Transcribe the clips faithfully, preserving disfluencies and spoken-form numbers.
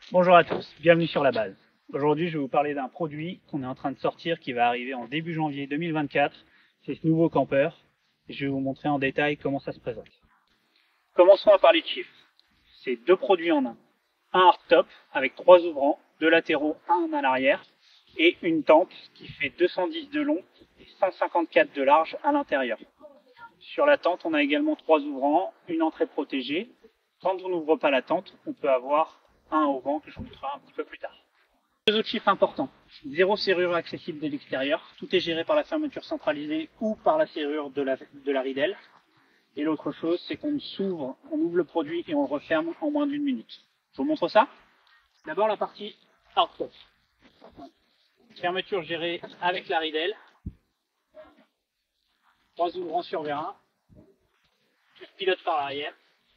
Bonjour à tous, bienvenue sur la base. Aujourd'hui, je vais vous parler d'un produit qu'on est en train de sortir qui va arriver en début janvier deux mille vingt-quatre. C'est ce nouveau camper et je vais vous montrer en détail comment ça se présente. Commençons à parler de chiffres. C'est deux produits en un. Un hardtop avec trois ouvrants, deux latéraux, un à l'arrière et une tente qui fait deux cent dix de long et cent cinquante-quatre de large à l'intérieur. Sur la tente, on a également trois ouvrants, une entrée protégée. Quand on n'ouvre pas la tente, on peut avoir un auvent que je vous montrerai un petit peu plus tard. Deux autres chiffres importants. Zéro serrure accessible de l'extérieur. Tout est géré par la fermeture centralisée ou par la serrure de la, de la ridelle. Et l'autre chose, c'est qu'on s'ouvre, on ouvre le produit et on le referme en moins d'une minute. Je vous montre ça. D'abord la partie hardtop. Fermeture gérée avec la ridelle. Trois ouvrants sur vérin. Tout pilote par l'arrière.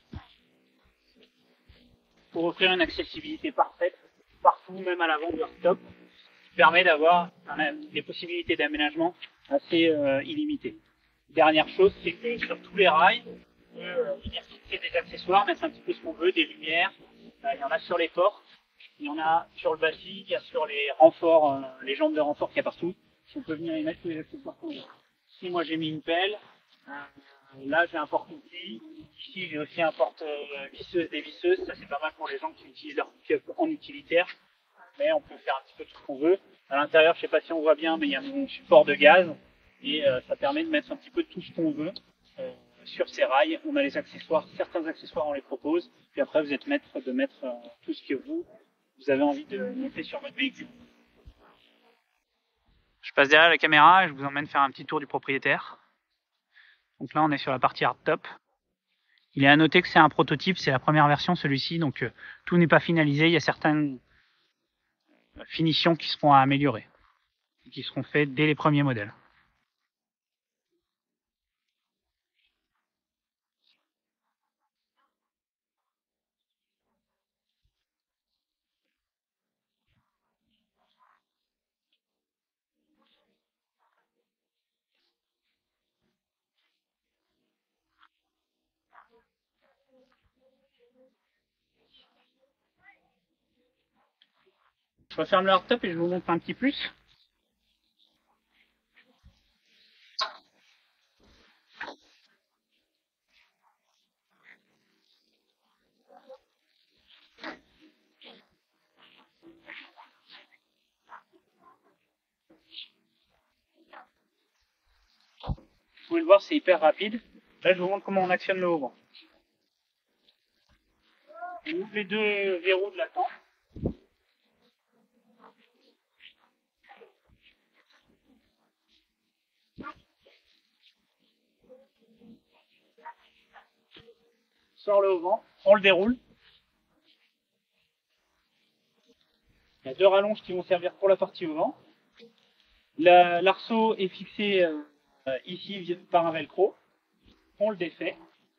Pour offrir une accessibilité parfaite partout, même à l'avant du hardtop, qui permet d'avoir des possibilités d'aménagement assez euh, illimitées. Dernière chose, c'est que sur tous les rails, on peut euh, venir fixer des accessoires, mettre un petit peu ce qu'on veut, des lumières. Euh, il y en a sur les portes, il y en a sur le bâti, il y a sur les renforts, euh, les jambes de renfort qu'il y a partout. On peut venir y mettre tous les accessoires qu'on veut. Ici, moi j'ai mis une pelle. Euh, Là, j'ai un porte-outils. Ici, j'ai aussi un porte-visseuse dévisseuse. Ça, c'est pas mal pour les gens qui utilisent leur pick-up en utilitaire. Mais on peut faire un petit peu tout ce qu'on veut. À l'intérieur, je sais pas si on voit bien, mais il y a un support de gaz. Et euh, ça permet de mettre un petit peu tout ce qu'on veut euh, sur ces rails. On a les accessoires. Certains accessoires, on les propose. Puis après, vous êtes maître de mettre euh, tout ce que vous, vous avez envie de monter sur votre véhicule. Je passe derrière la caméra et je vous emmène faire un petit tour du propriétaire. Donc là, on est sur la partie hardtop. Il est à noter que c'est un prototype, c'est la première version celui-ci, donc euh, tout n'est pas finalisé. Il y a certaines finitions qui seront à améliorer, qui seront faites dès les premiers modèles. Je referme le hardtop et je vous montre un petit plus. Vous pouvez le voir, c'est hyper rapide. Là, je vous montre comment on actionne le haut-vent. On ouvre les deux verrous de la tente. Sort le haut-vent, on le déroule. Il y a deux rallonges qui vont servir pour la partie haut-vent. L'arceau est fixé euh, ici par un velcro. On le défait.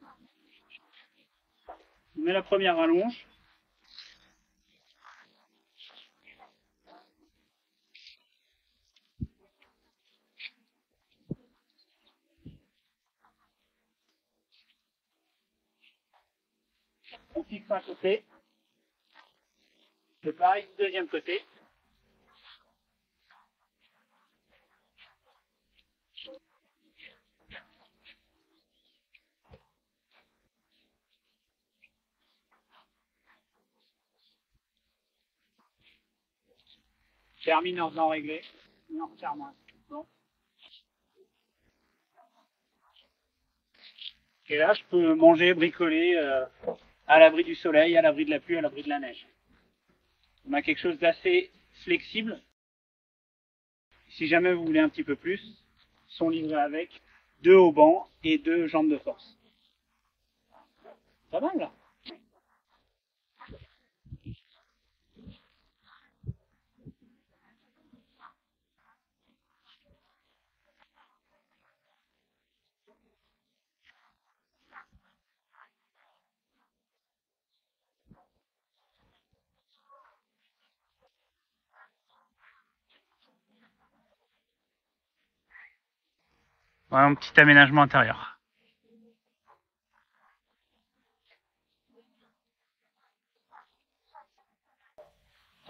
On met la première rallonge. On fixe un côté. C'est pareil du deuxième côté. Termine en faisant régler. Et on referme un bon. Et là, je peux manger, bricoler euh, à l'abri du soleil, à l'abri de la pluie, à l'abri de la neige. On a quelque chose d'assez flexible. Si jamais vous voulez un petit peu plus, sont livrés avec deux haubans et deux jambes de force. Pas mal là. Voilà un petit aménagement intérieur.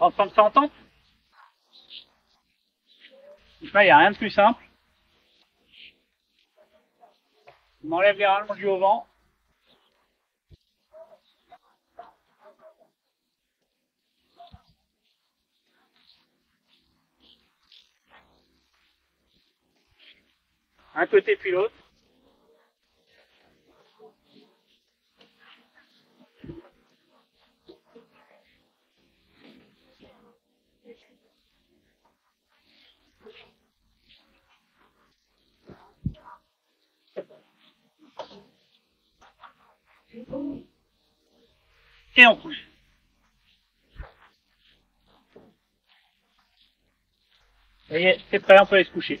transforme ça en tente. Donc là, il n'y a rien de plus simple. On enlève les rallonges du auvent. Un côté puis l'autre. Et on couche. Ça y est, c'est prêt, on peut aller se coucher.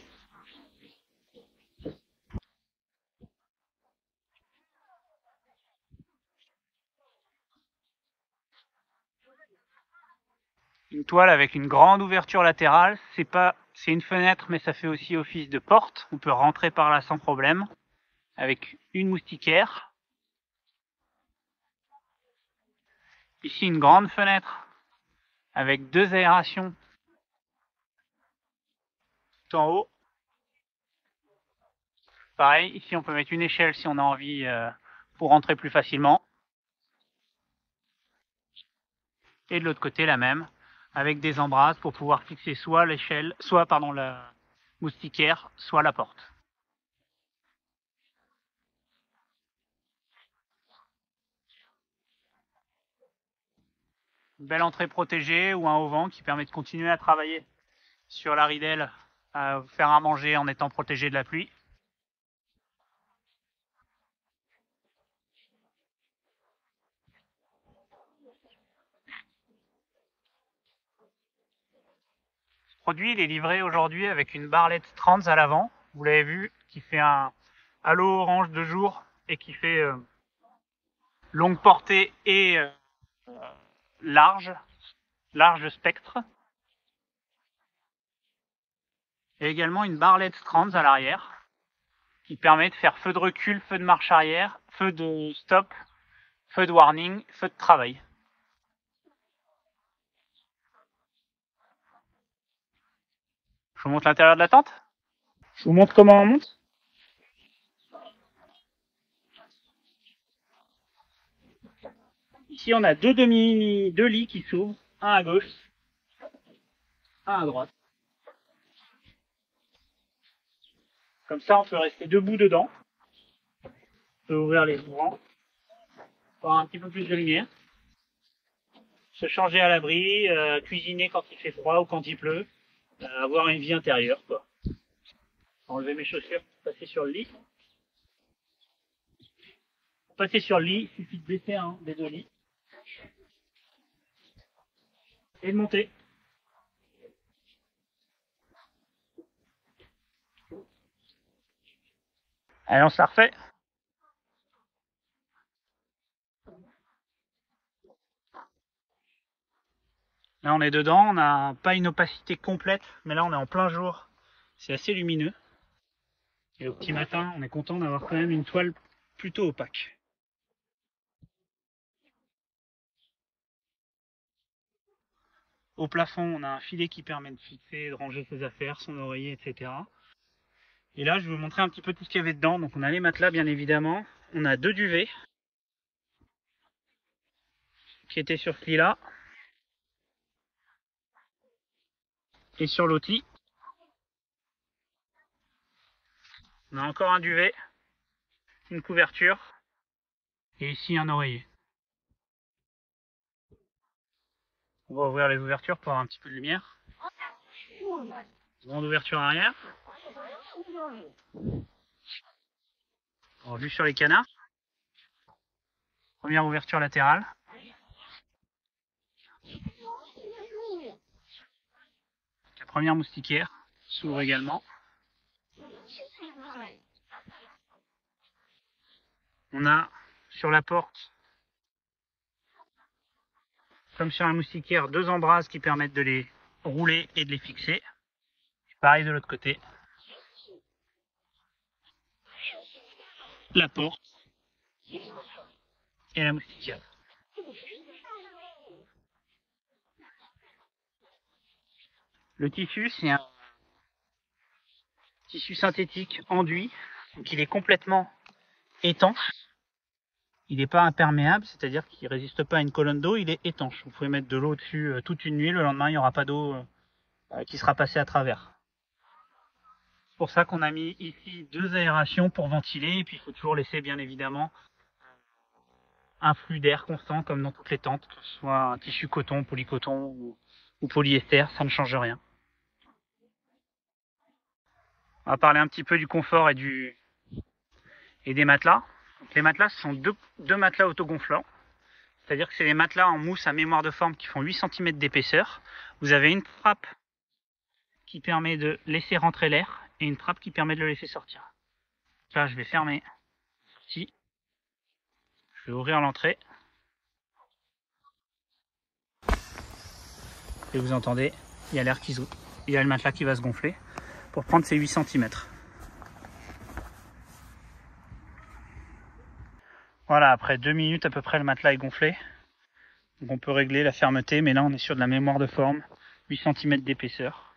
Une toile avec une grande ouverture latérale, c'est pas, c'est une fenêtre, mais ça fait aussi office de porte. On peut rentrer par là sans problème, avec une moustiquaire. Ici, une grande fenêtre avec deux aérations tout en haut. Pareil, ici, on peut mettre une échelle si on a envie euh, pour rentrer plus facilement. Et de l'autre côté, la même, avec des embrasses pour pouvoir fixer soit l'échelle, soit pardon, la moustiquaire, soit la porte. Une belle entrée protégée ou un auvent qui permet de continuer à travailler sur la ridelle, à faire à manger en étant protégé de la pluie. Ce produit il est livré aujourd'hui avec une barlette trans à l'avant, vous l'avez vu, qui fait un halo orange de jour et qui fait euh, longue portée et euh, large, large spectre. Et également une barlette trans à l'arrière qui permet de faire feu de recul, feu de marche arrière, feu de stop, feu de warning, feu de travail. Je vous montre l'intérieur de la tente. Je vous montre comment on monte. Ici, on a deux demi, deux lits qui s'ouvrent, un à gauche, un à droite. Comme ça, on peut rester debout dedans. On peut ouvrir les ouvrants pour avoir un petit peu plus de lumière. Se changer à l'abri, euh, cuisiner quand il fait froid ou quand il pleut, euh, avoir une vie intérieure, quoi. Enlever mes chaussures, passer sur le lit. Pour passer sur le lit, il suffit de baisser un des deux lits et de monter. Allez, on se la refait. Là, on est dedans, on n'a pas une opacité complète, mais là, on est en plein jour. C'est assez lumineux. Et au petit matin, on est content d'avoir quand même une toile plutôt opaque. Au plafond, on a un filet qui permet de fixer, de ranger ses affaires, son oreiller, et cetera. Et là, je vais vous montrer un petit peu tout ce qu'il y avait dedans. Donc, on a les matelas, bien évidemment. On a deux duvets qui étaient sur ce lit-là. Et sur l'autre lit, on a encore un duvet, une couverture et ici un oreiller. On va ouvrir les ouvertures pour avoir un petit peu de lumière. Grande ouverture arrière. Alors, vue sur les canards. Première ouverture latérale. La première moustiquaire s'ouvre également. On a sur la porte, comme sur la moustiquaire, deux embrasses qui permettent de les rouler et de les fixer. Pareil de l'autre côté. La porte et la moustiquaire. Le tissu, c'est un tissu synthétique enduit, donc il est complètement étanche. Il n'est pas imperméable, c'est-à-dire qu'il ne résiste pas à une colonne d'eau, il est étanche. Vous pouvez mettre de l'eau dessus euh, toute une nuit, le lendemain il n'y aura pas d'eau euh, qui sera passée à travers. C'est pour ça qu'on a mis ici deux aérations pour ventiler, et puis il faut toujours laisser bien évidemment un flux d'air constant comme dans toutes les tentes, que ce soit un tissu coton, polycoton ou, ou polyester, ça ne change rien. On va parler un petit peu du confort et, du, et des matelas. Donc les matelas, ce sont deux, deux matelas autogonflants. C'est-à-dire que c'est des matelas en mousse à mémoire de forme qui font huit centimètres d'épaisseur. Vous avez une trappe qui permet de laisser rentrer l'air et une trappe qui permet de le laisser sortir. Là, je vais fermer. Si. Je vais ouvrir l'entrée. Et vous entendez, il y a l'air qui se... il y a le matelas qui va se gonfler pour prendre ces huit centimètres. Voilà, après deux minutes à peu près, le matelas est gonflé. Donc on peut régler la fermeté, mais là on est sur de la mémoire de forme, huit centimètres d'épaisseur.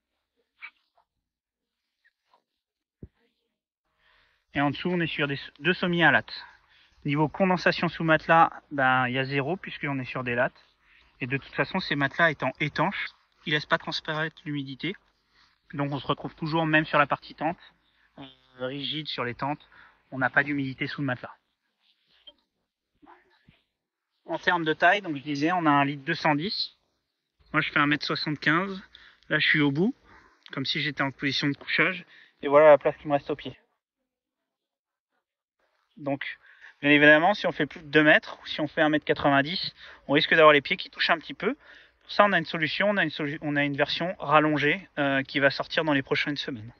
Et en dessous, on est sur des, deux sommiers à lattes. Niveau condensation sous matelas, ben, il y a zéro puisqu'on est sur des lattes. Et de toute façon, ces matelas étant étanches, ils ne laissent pas transparaître l'humidité. Donc on se retrouve toujours, même sur la partie tente, euh, rigide sur les tentes, on n'a pas d'humidité sous le matelas. En termes de taille, donc je disais, on a un lit de deux cent dix. Moi, je fais un mètre soixante-quinze. Là, je suis au bout, comme si j'étais en position de couchage. Et voilà la place qui me reste au pied. Donc, bien évidemment, si on fait plus de deux mètres, ou si on fait un mètre quatre-vingt-dix, on risque d'avoir les pieds qui touchent un petit peu. Pour ça, on a une solution, on a une, solu on a une version rallongée euh, qui va sortir dans les prochaines semaines.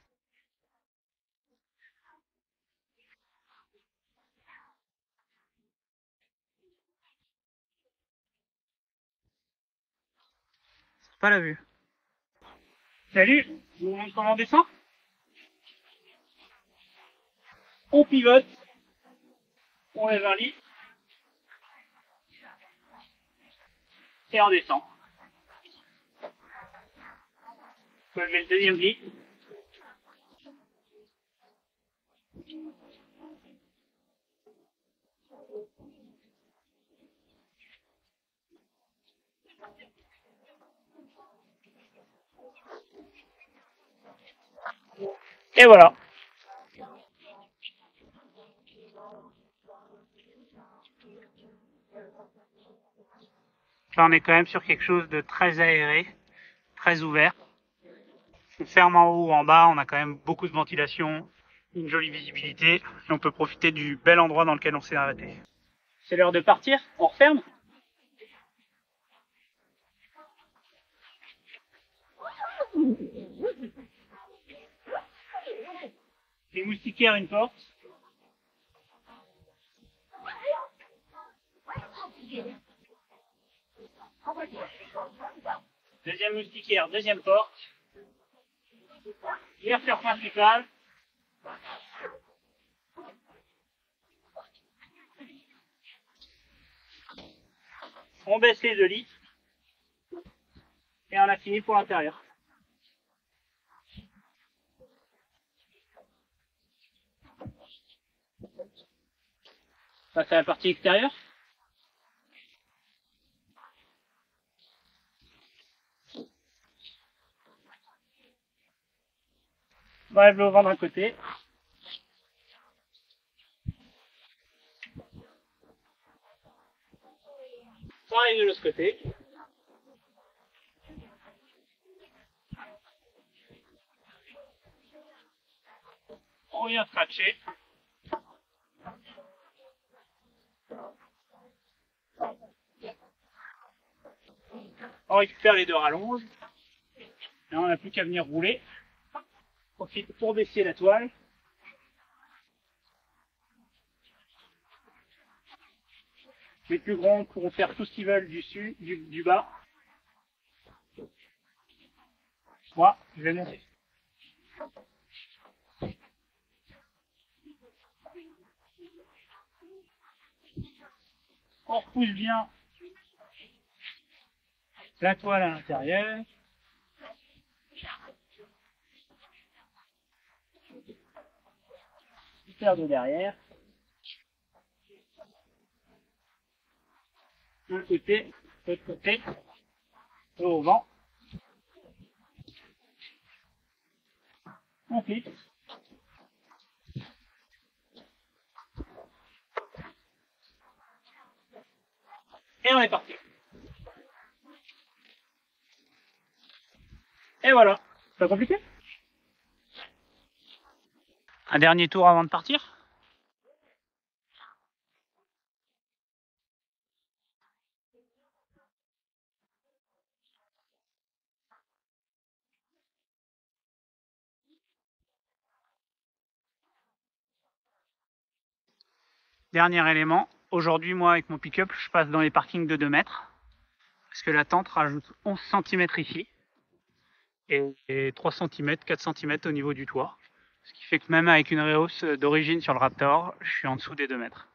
C'est pas la vue. Salut, vous vous montrez comment on descend? On pivote, on lève un lit, et on descend. On peut lever le deuxième lit. Et voilà. Là, on est quand même sur quelque chose de très aéré, très ouvert. On ferme en haut ou en bas, on a quand même beaucoup de ventilation, une jolie visibilité, et on peut profiter du bel endroit dans lequel on s'est arrêté. C'est l'heure de partir, on referme. Les moustiquaires, une porte. Deuxième moustiquaire, deuxième porte. Ouverture principale. On baisse les deux lits. Et on a fini pour l'intérieur. Ça, c'est la partie extérieure. On va lever au vent d'un côté. On arrive de l'autre côté. On vient scratcher. On récupère les deux rallonges. Et on n'a plus qu'à venir rouler. On profite pour baisser la toile. Les plus grands pourront faire tout ce qu'ils veulent du, dessus, du, du bas. Moi, je vais monter. On repousse bien la toile à l'intérieur. faire de derrière. Un côté, l'autre côté, et au vent. On fixe. Et on est parti. Et voilà. C'est pas compliqué? Un dernier tour avant de partir? Dernier élément. Aujourd'hui, moi, avec mon pick-up, je passe dans les parkings de deux mètres. Parce que la tente rajoute onze centimètres ici. Et trois centimètres, quatre centimètres au niveau du toit. Ce qui fait que même avec une rehausse d'origine sur le Raptor, je suis en dessous des deux mètres.